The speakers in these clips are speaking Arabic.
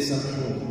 سامحوني.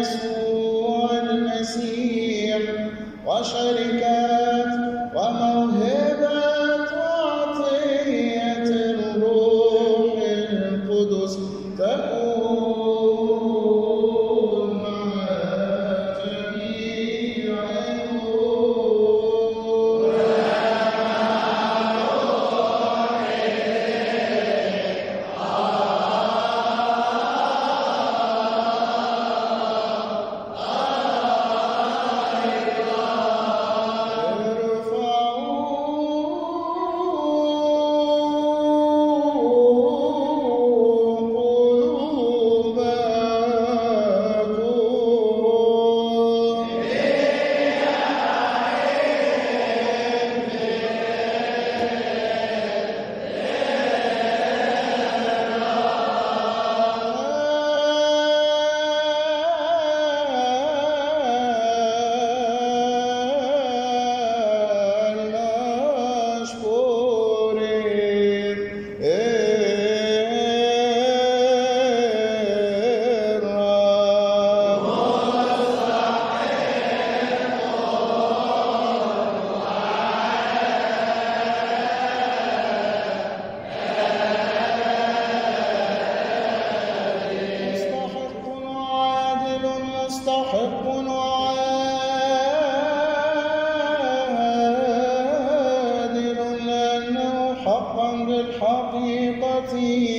يسوع المسيح وشركات وموهبة وعطية الروح القدس تكون مع جميعكم. مستحق وعادل لأنه حقا بالحقيقة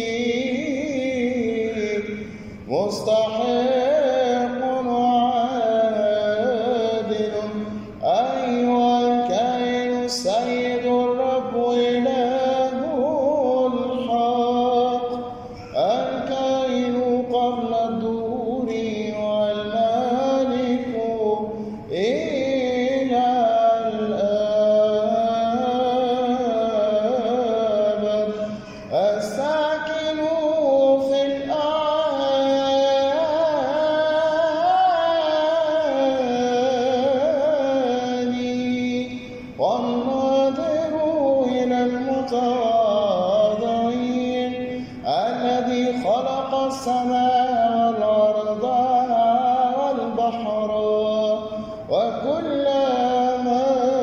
مستحق وعادل أيها الكائن السيد الرب إله الحق الكائن قبل الدهور والمالك إلى الأبد الساكن في الأعالي والناظر إلى المتواضعين الذي خلق السماء والأرض والبحر وكل ما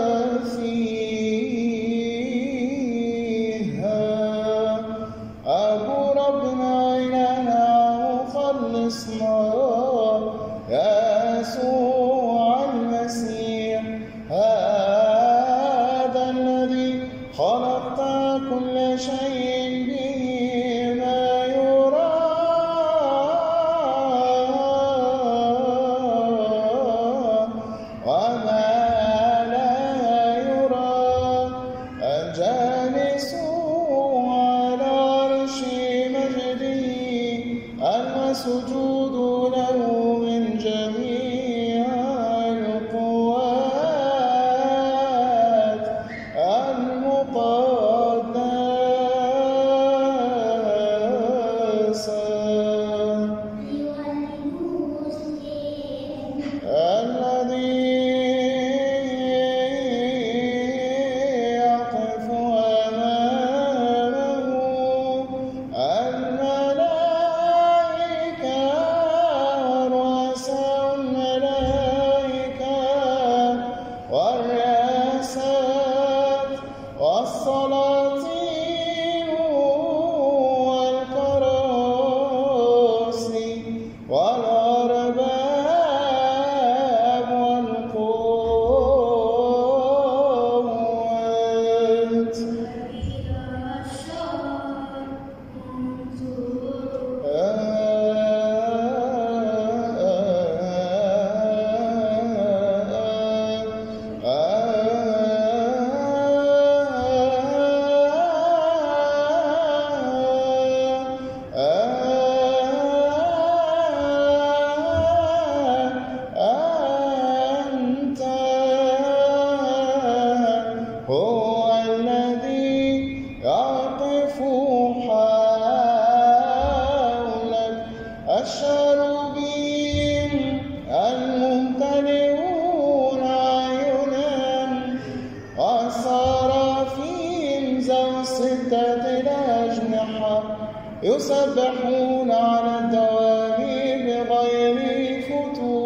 فيها أبو ربنا إلهنا ومخلصنا يسوع المسيح هذا الذي خلقت كل شيء به ما يرى وما لا يرى الجالس على عرش مجده المسجود له من جميع القوات المقدسة الذي يقف أمامه الملائكة ورؤساء الملائكة والرئاسات والسلاطين والكراسي والأرباب والقوات أنت هو الذي يقف حولك الشروبيم الممتلئون عينا والصرافيم ذو 6 أجنحة يسبحون على الدوام بغير فتور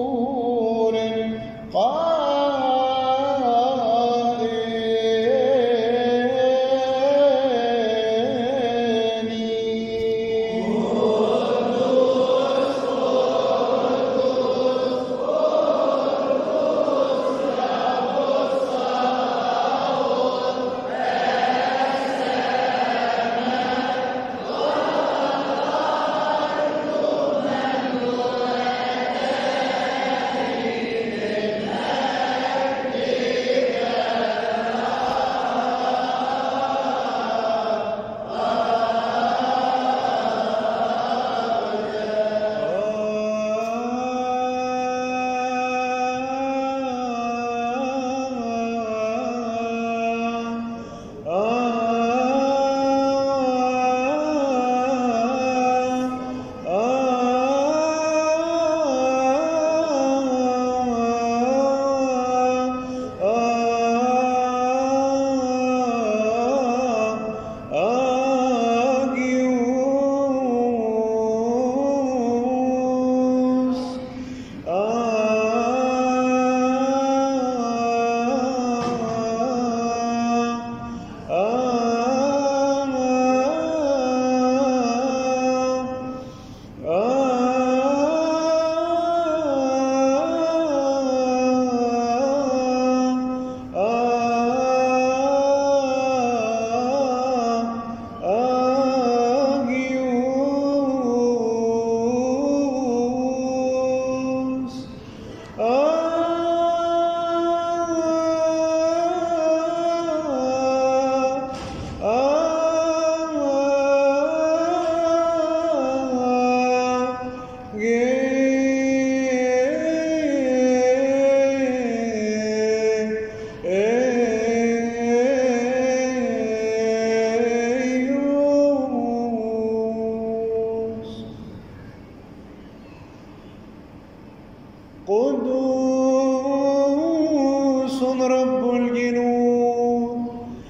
قدوس رب الجنود.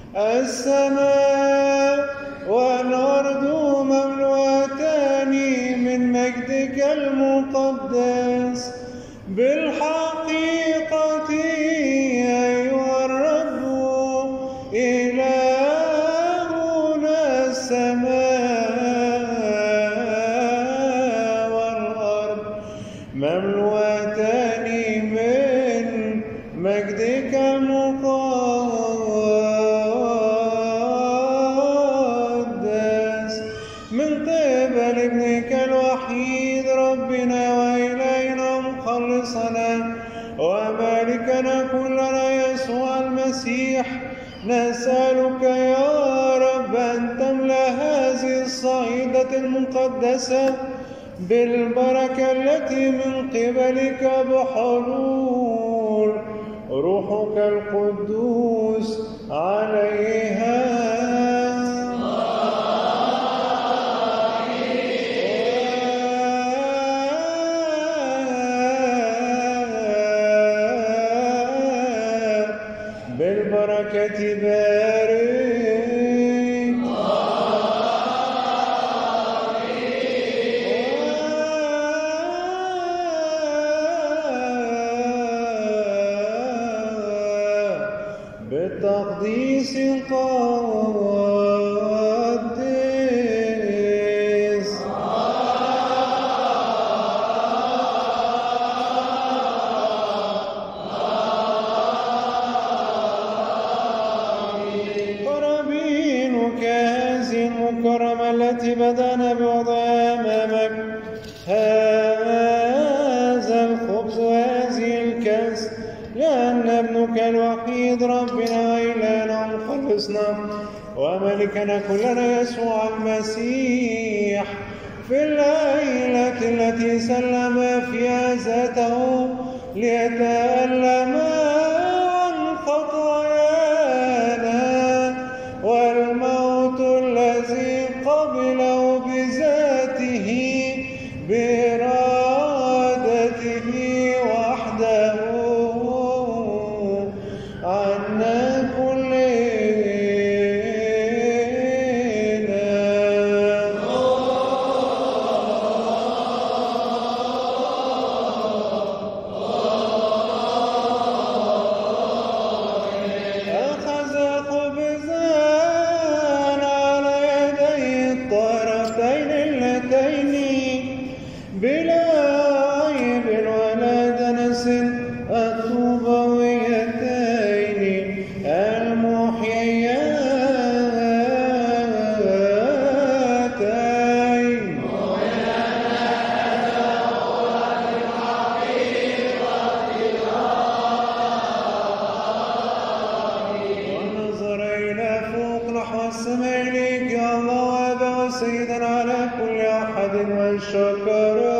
السماء والأرض مملوءتان من مجدك المقدس. بالحقيقة أيها الرب إلهنا، السماء والأرض مملوءتان من مجدك المقدس. من قبل ابنك الوحيد ربنا وإلهنا مخلصنا ومالكنا كلنا يسوع المسيح، نسألك يا رب أن تملأ هذه الصعيدة المقدسة بالبركة التي من قبلك بحلول روحك القدوس عليها. بالبركة بارك. بالتقديس قدس. قرابينك هذه المكرمة التي بدأنا بوضعها أمامك، هذا الخبز وهذه الكأس، لأن ابنك الوحيد ربنا وإلهنا مخلصنا وملكنا كلنا يسوع المسيح في الليلة التي سلم فيها ذاته ليتألم عن خطايانا والموت الذي قبله بذاته بإرادته وحده عنا كلنا. أخذ خبزا على يدي الطرفين اللتين بلا عيب ولا دنس الطوبويتين المحييتين. ونظر إلى فوق نحو السماء إليك يا الله أبا وسيدا على كل أحد وشكرا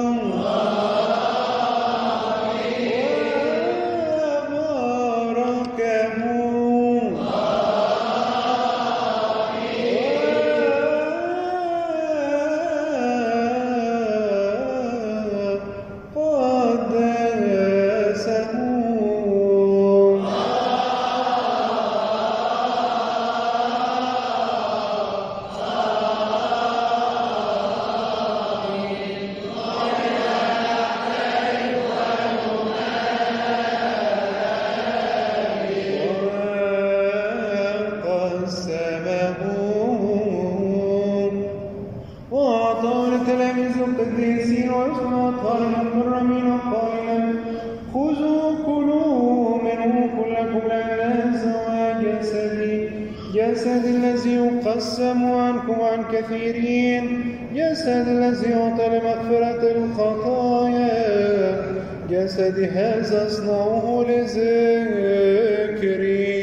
وأعطاه لتلاميذ القديسين ويصنع أطفال المكرمين قائلا خذوا كلوا منه كلكم لأن هذا جسدي، جسد الذي يقسم عنكم وعن كثيرين، جسد الذي يعطى لمغفرة الخطايا، جسد هذا اصنعوه لذكري.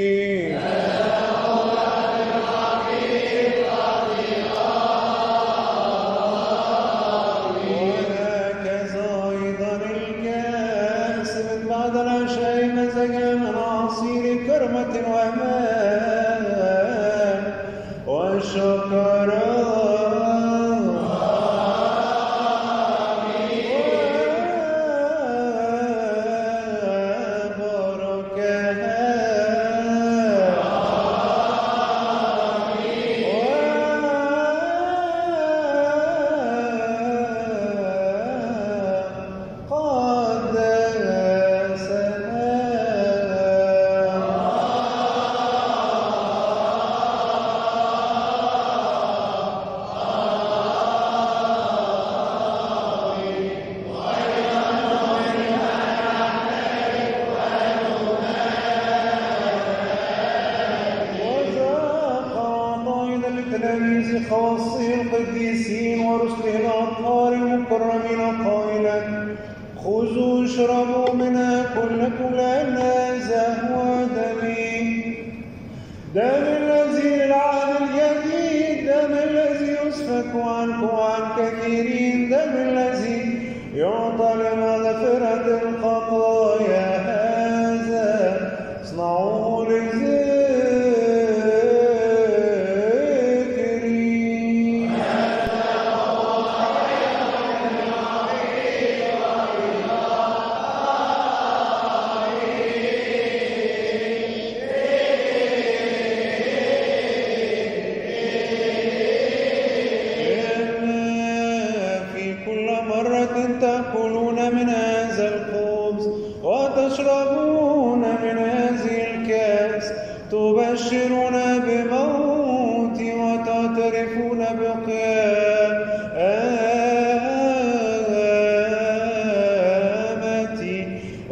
بعد العشاء مزجا من عصير كرمة وأمان وشكرا تلاميذ خاصه القديسين ورسله الأطهار المكرمين قائلا: خذوا اشربوا منها كلكم لأن هذا هو دمي، دم الذي للعهد الجديد، دم الذي يسفك عنكم وعن كثيرين، دم الذي يعطى لمغفرة الخطايا. هذا اصنعوه لذكري. تأكلون من هذا الخبز وتشربون من هذه الكأس تبشرون بموتي وتعترفون بقيامتي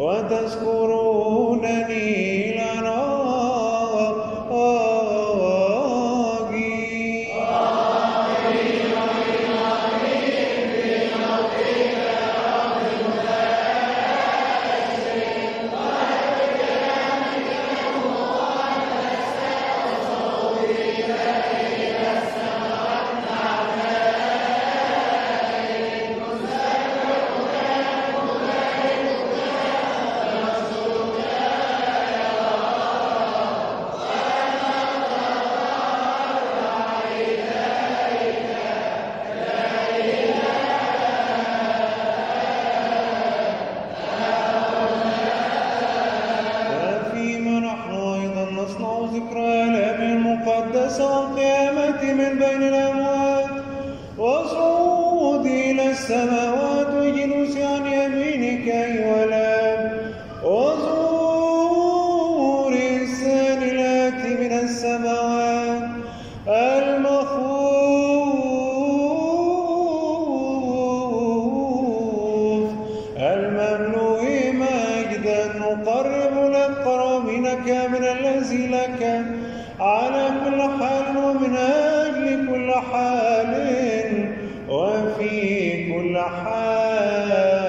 وتذكرونني لنا والقيامة من بين الأموات وصعود إلى السماوات وجلوس عن يمينك أيها الآب وظهور الإنسان الآتي من السماوات المخوف المملوء مجدا نقرب لك قرابينك من الذي لك على كل حال ومن أجل كل حال وفي كل حال.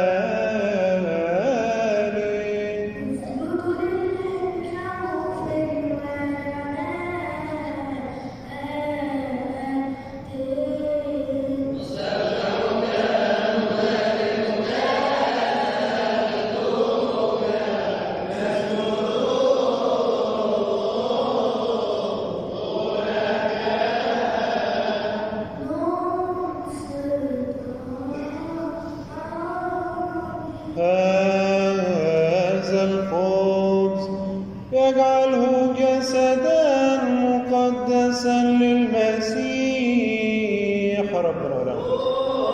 هذا الخبز يجعله جسدا مقدسا للمسيح ربنا ولعنه.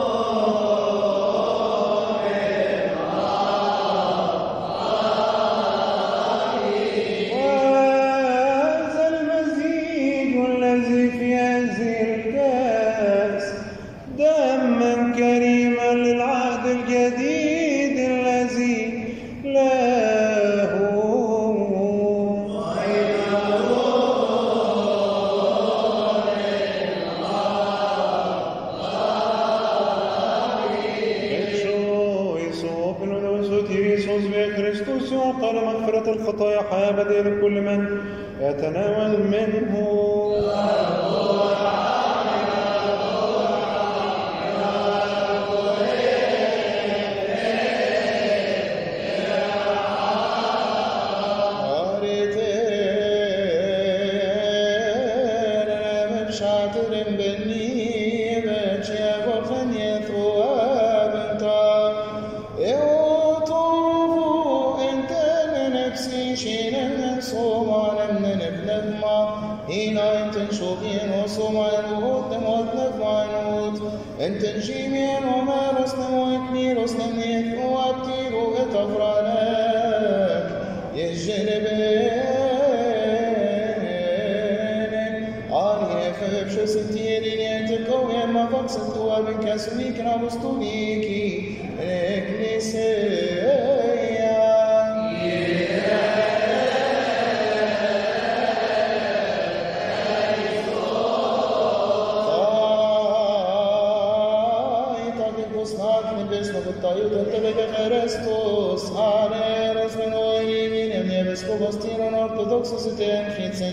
وهذا المزيج الذي في هذه الكأس دما كريما للعهد الجديد الذي له Kristus يعطى لمغفرة الخطايا حياة أبدية لكل من يتناول منه. أنت جيميا وما رسنا وإكني رسنا نيث وابتير وإتفرانك يجربين آلية فبشو ستيرين يتكو يما فقصت وابنك سميك نابستوليكي إكليسيا Sobastiron ortodoxositeten fritsen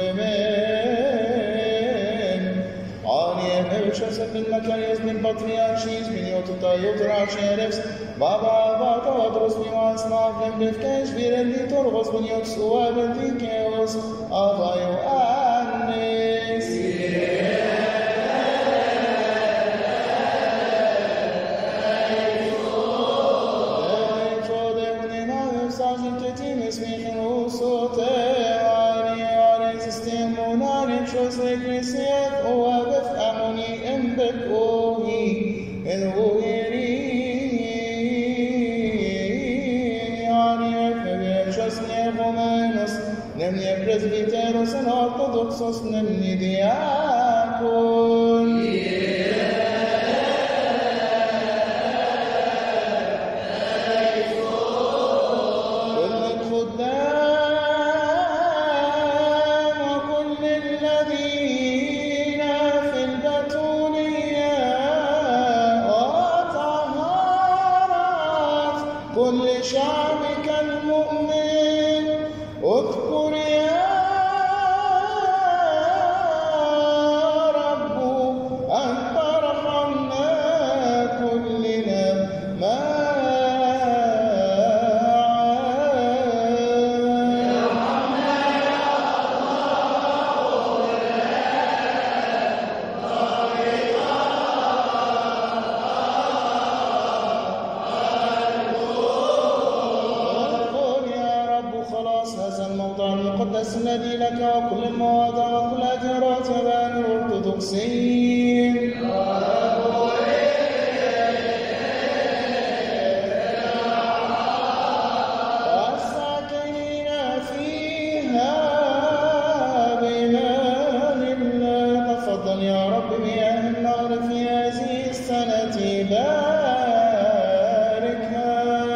şorbemen. Aniye evşasın bin Makarias bin Patriarchis bin Yotutayot Raşerefs. Baba Vatadros Mimas Navlem Befkeş Virelli Torvos bin Yotsua Bentikeos Avayo Annes. Presbiteros en ortodoxos nemni diakon. كل الخدام وكل الذين في البتولية وطهارات كل شعبك المؤمن اذكر يا رب أن ترحمنا كلنا المقدس الذي لك وكل المواضع وكل أجرات بان الأرثوذكسيين والساكنين فيها بإيمان الله. تفضل يا رب بمياه النهر في هذه السنة باركها.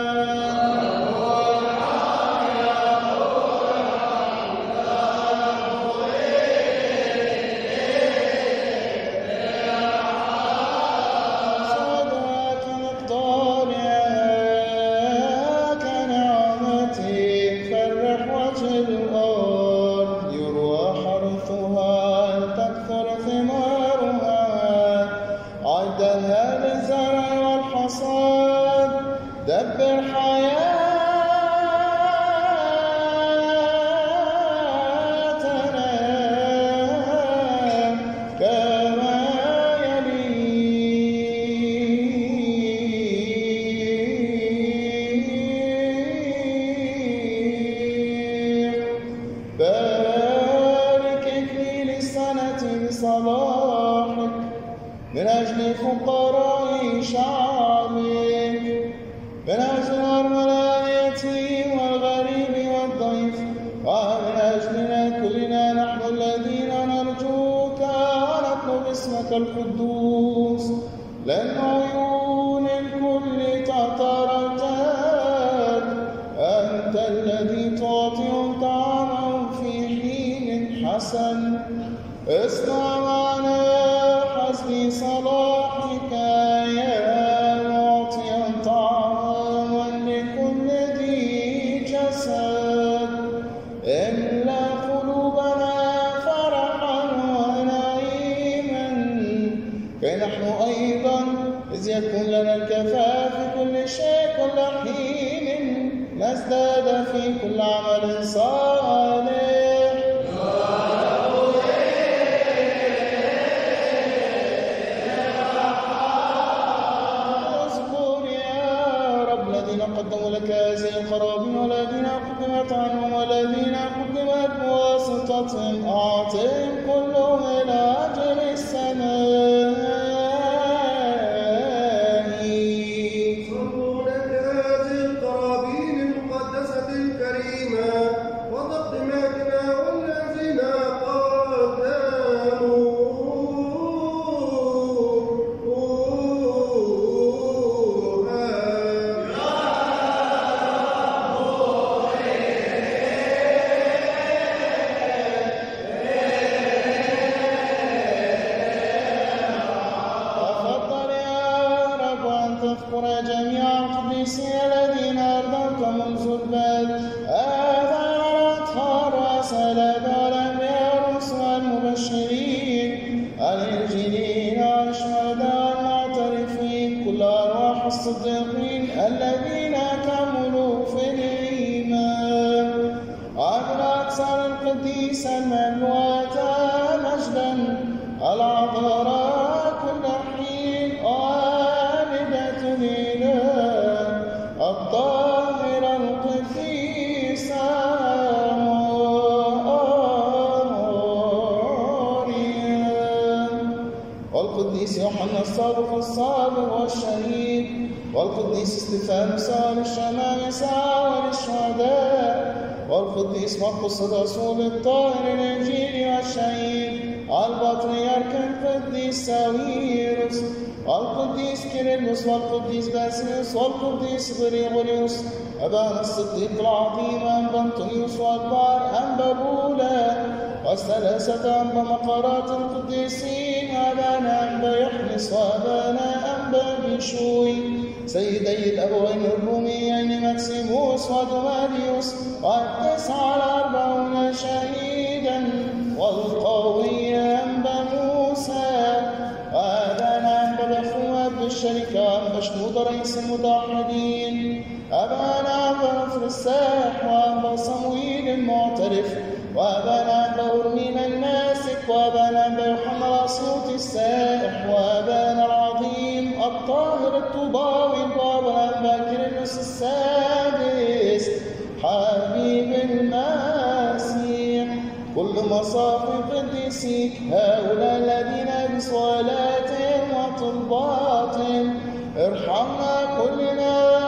دبر حياتنا كما يليق. بارك إكليل السنة بصلاحك من أجل فقراء شعبك، من أجل أرملة اليتيم والغريب والضيف، ومن أجلنا كلنا نحن الذين نرجوك ونطلب اسمك القدوس. لأن عيون الكل تتردد، أنت الذي تعطيهم طعامهم في حين حسن. اصنع معنا حسب صلاحك يا معطيا طعاما لكل ذي جسد. املأ قلوبنا فرحا ونعيما كي نحن أيضا إذ يكون لنا الكفاف في كل شيء كل حين نزداد في كل عمل صالح. قدموا لك هذه القرابين والذين قدمت عنهم والذين قدمت بواسطتهم أعطهم كلهم إلى أجل السماء. صلوا لك هذه القرابين المقدسة الكريمة وتقدماتنا والذين تذكر جميع القديسين الذين أرضوك منذ البدء. هذا القديس المملوءة مجدا العذراء كل حين والدة الإله الطاهرة القديسة مريم والقديس يوحنا الصادق الصابر والشهيد والقديس استفانوس وللشمامسة وللشهداء والقديس مرقس الرسول الطاهر الإنجيلي والشهيد البطريرك القديس ساويرس والقديس كيرلس والقديس باسيليوس والقديس غريغوريوس أبانا الصديق العظيم أنبا أنطونيوس والبار أنبا بولا والثلاثة أنبا مقارات القديسين أبانا أنبا يحنس وأبانا أنبا بيشوي سيدي الأبوين الروميين ماكسيموس ودوماديوس والتسعة الأربعون شهيدا والقوي أنبا موسى وأبانا أنبا الأخوات بالشركة أنبا شنود رئيس المتوحدين أبانا أنبا نصر الساح وأنبا صمويل المعترف وأبانا أنبا أرمين الناسك وأبانا أنبا يوحنا الأسيوطي السائح وأبانا العظيم الطاهر الطوباوي وأبانا أنبا كيرلس السادس حبيب المسيح كل مصاف قديسيك هؤلاء الذين بصلاتهم وطلباتهم ارحمنا كلنا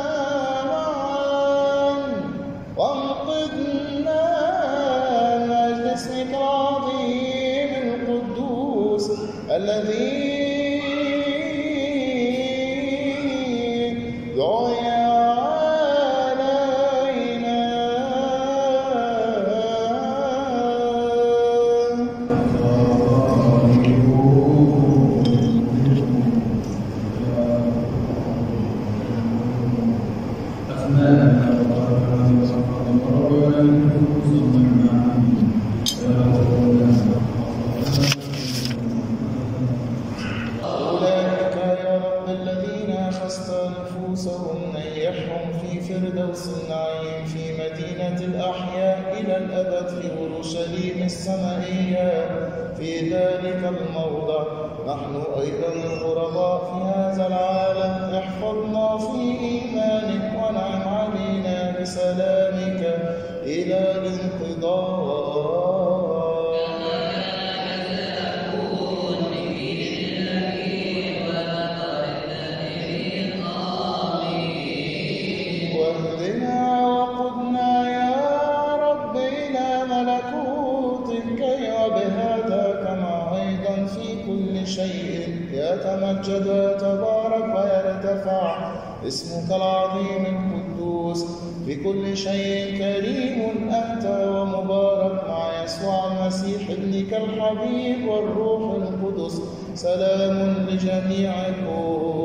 معا وانقذنا مجد اسمك العظيم القدوس الذي دعي فردوس النعيم في مدينة الأحياء إلى الأبد في أورشليم السمائية في ذلك الموضع. نحن أيضا الغرباء في هذا العالم، احفظنا في إيمانك ونعم علينا بسلامك إلى الانقضاء. يتمجد ويتبارك ويرتفع اسمك العظيم القدوس بكل شيء. كريم أنت ومبارك مع يسوع المسيح ابنك الحبيب والروح القدس. سلام لجميعكم.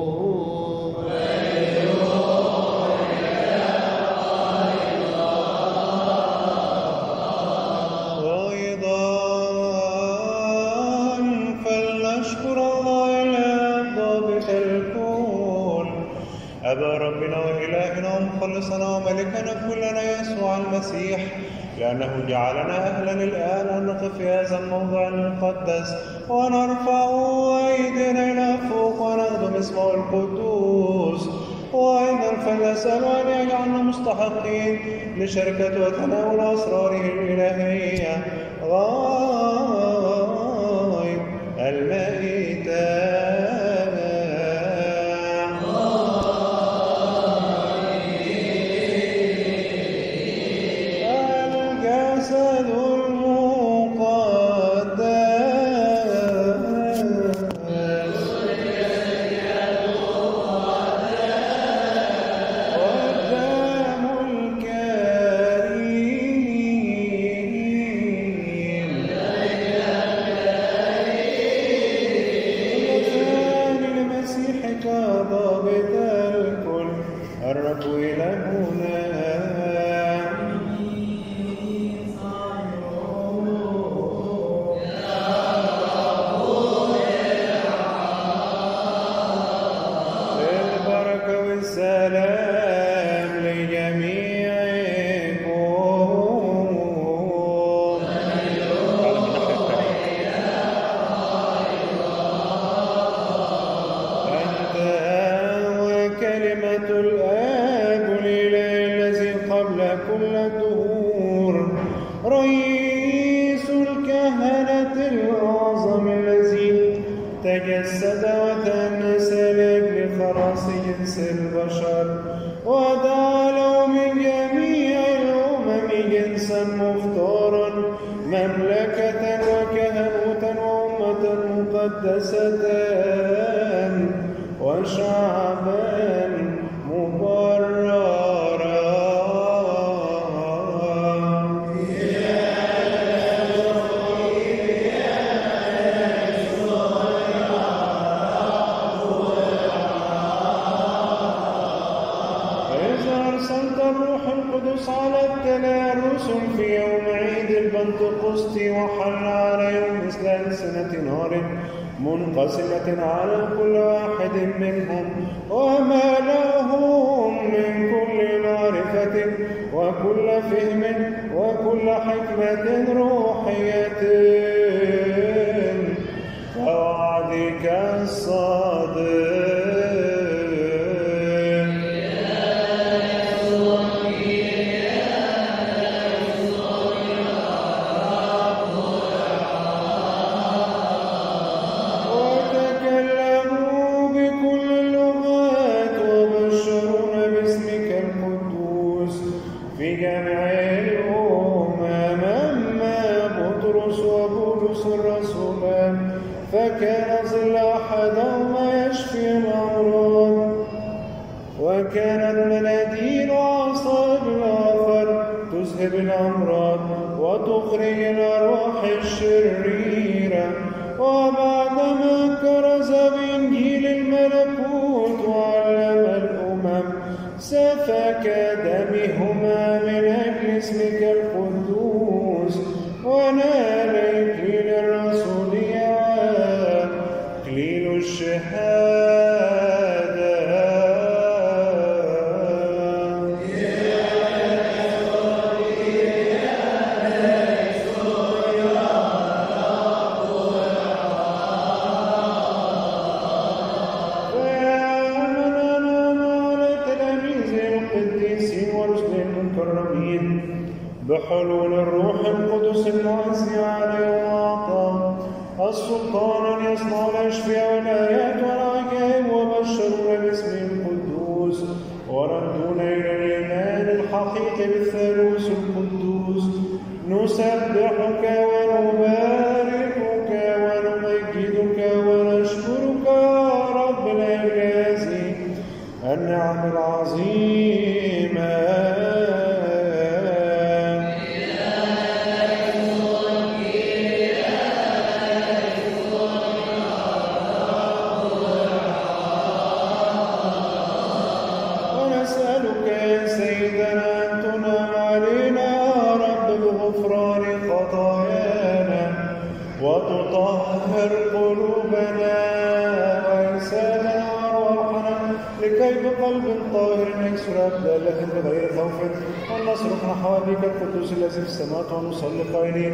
أبا ربنا وإلهنا ومخلصنا وملكنا كلنا يسوع المسيح، لأنه جعلنا أهلا الآن أن نقف في هذا الموضع المقدس ونرفع أيدينا إلى فوق ونخدم اسمه القدوس. وأيضا فلنسأل أن يجعلنا مستحقين لشركة وتناول أسراره الإلهية غايب المائتة. كل الدهور. رئيس الكهنة الأعظم الذي تجسد وتأنس لأجل خلاص جنس البشر، ودعا له من جميع الأمم جنسا مختارا، مملكة وكهنوتا وأمة مقدسة وشعبا مبررا. على التلارسل في يوم عيد البنتقسطي، وحل عليهم مثل ألسنة نار منقسمة على كل واحد منهم، وملأهم من كل معرفة وكل فهم وكل حكمة روحية كوعدك الصادق. فكان ظل أحدهما يشفي الأمراض، وكانت مناديل عصائب الآخر تذهب الأمراض وتخرج الأرواح الشريرة. وبعدما كرز بإنجيل الملكوت وعلم الأمم، سفك دمهما من أجل اسمك القدوس، ونال إكليل الرسولية وإكليل الشهادة. بحلول الروح القدس المعزي عليه، وأعطى السلطان أن يصنع الأشفياء والآيات والعجائب، وبشرون باسم القدوس، وردون إلى الإيمان الحقيقي بالثالوث القدوس. نسبحك ونباركك ونمجدك ونشكرك يا رب الأجازي النعم العظيمة. وتطهر قلوبنا وأجسادنا وأرواحنا، لكي بقلب طاهر نكسر أبدالة بغير خوف، ونصرخ نحو أبيك القدوس الذي في السماوات، ونصلي قائلين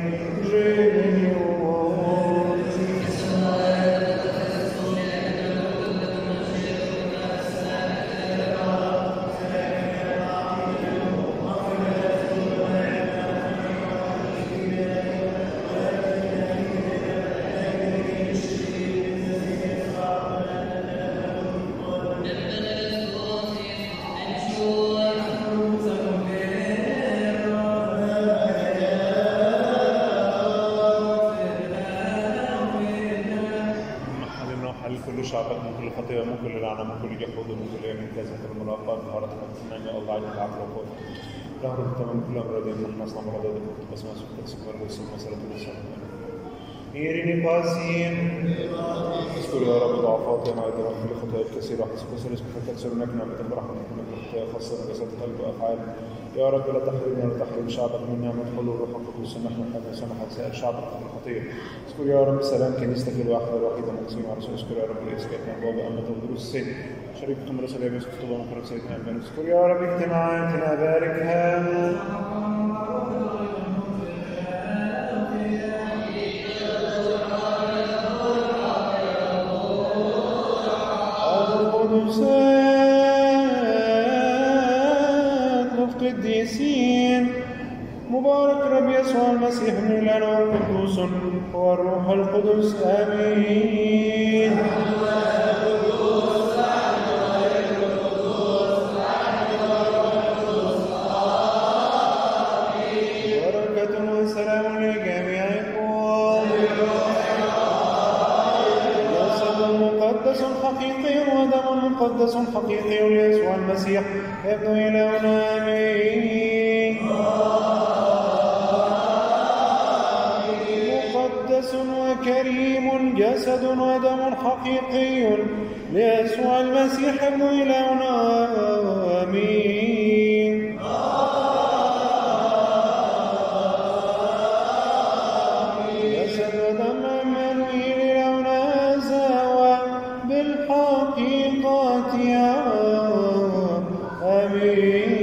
شعبك من كل خطيئة، من كل لعنة، من كل جحود، ومن كل يمين كذا المراقبة بهارة النعمة الله عليك العفو والقوة. ظهر التمام كل أمراض من نصنع مغضب بس ما سكت سكر والسم وصلة الإنسان. إيريني باسين اذكر يا رب ضعفاتي مع ذنوب كل خطايا كثيرة، حسب كسر اسمك تكسر منك نعمة برحمتك من كل خطايا خاصة جسد قلب وأفعال. يا رب لا تحرمنا ولا تحرم شعبك من نعمة حلول روح القدس، نحن نحن سمحت سائر شعبك في الخطية. اذكر يا رب سلام كنيستك الواحدة الوحيدة المقسيمة على رسول. اذكر يا رب الإسكاتنا بابا أمة ودروس السيد شريككم رسول يوسف طبعا وكرم سيدنا البن. اذكر يا رب اجتماعاتنا باركها. القدسات مفقد القديسين. مبارك رب يسوع المسيح ابن الإله القدوس والروح القدس. آمين. بركة وسلام لجميعكم. جسد مقدس حقيقي ودم مقدس حقيقي ليسوع المسيح ابن إلهنا. آمين. مقدس وكريم جسد ودم حقيقي ليسوع المسيح ابن إلهنا. آمين. جسد ودم عمانوئيل إلهنا زاوى بالحقيقة. آمين.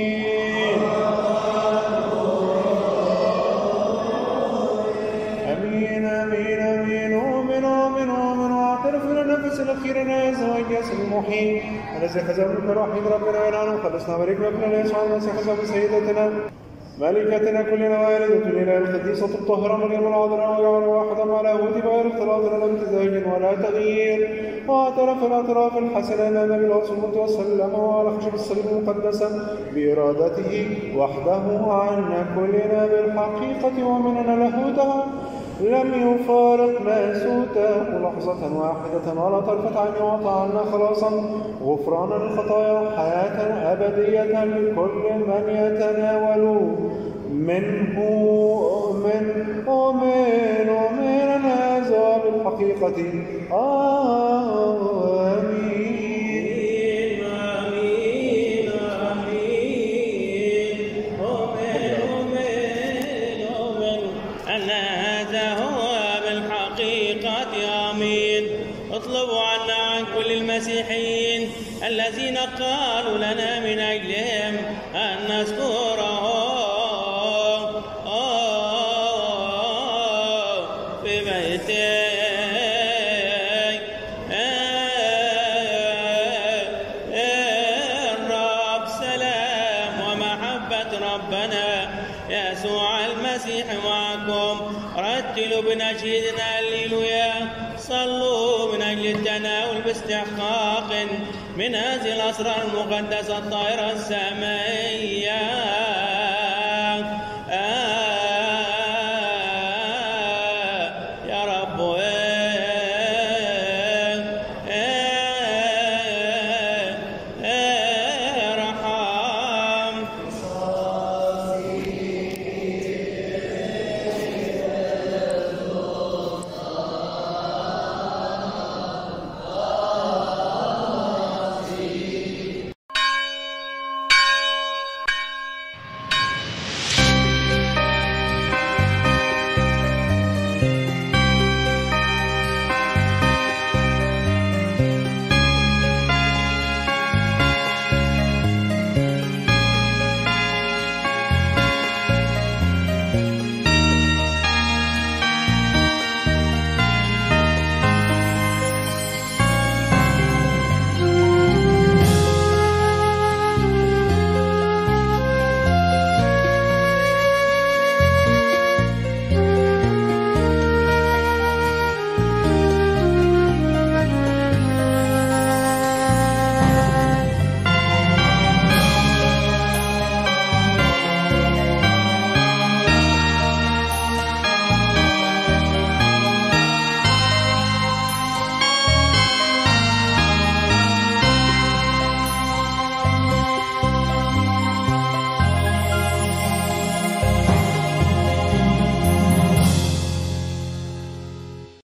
الأخير هذا الجسد المحيي الذي خزى من الوحيد ربنا ونحن خلصنا بارك ربنا يسوع المسيح خزى سيدتنا ملكتنا كلنا والدة الإله القديسة الطاهرة مريم العذراء ويعلى واحدا على هود غير اختلاط ولا امتزاج ولا تغيير، واعترف الاعتراف الحسن أمام العصمة وسلم على خشب الصليب المقدسة بإرادته وحده عنا كلنا بالحقيقة ومننا لاهوته لم يفارق ناسوته لحظة واحدة ولا طرفة عين وأعطى عنا خلاصا غفرانا للخطايا حياة أبدية لكل من يتناول منه. أؤمن هذا بالحقيقة. آمين. اطلبوا عنا عن كل المسيحيين الذين قالوا لنا من أجلهم أن نذكره في بيتي. الرب سلام ومحبة ربنا يسوع المسيح معكم. رتلوا بنشيدنا هللويا. صلوا من أجل التناول باستحقاق من هذه الأسرار المقدسة الطاهرة السمائية